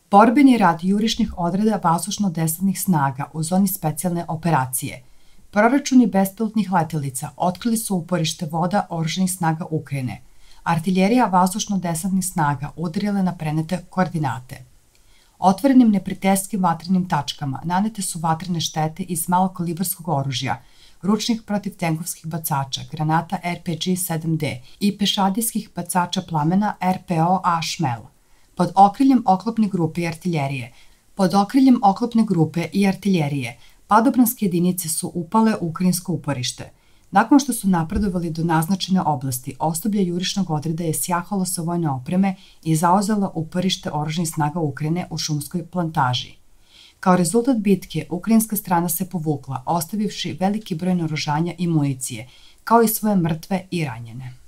Borbeni rad jurišnih odreda vazdušno-desantnih snaga u zoni specijalne operacije. Proračuni bespilotnih letelica otkrili su uporište voda oružanih snaga Ukrajine. Artiljerija vazdušno-desantnih snaga udarila na prenete koordinate. Otvorenim neprijateljskim vatrenim tačkama nanete su vatrene štete iz malokalibarskog oružja, ručnih protivtenkovskih bacača, granata RPG-7D i pešadijskih bacača plamena RPO-A Šmel. Pod okriljem oklopne grupe i artiljerije, padobranske jedinice su upale u ukrajinsko uporište. Nakon što su napredovali do naznačene oblasti, osoblje jurišnog odreda je sjahalo sa vojne opreme i zauzelo uporište oružanih snaga Ukrajine u šumskoj plantaži. Kao rezultat bitke, ukrajinska strana se povukla, ostavivši veliki broj naoružanja i municije, kao i svoje mrtve i ranjene.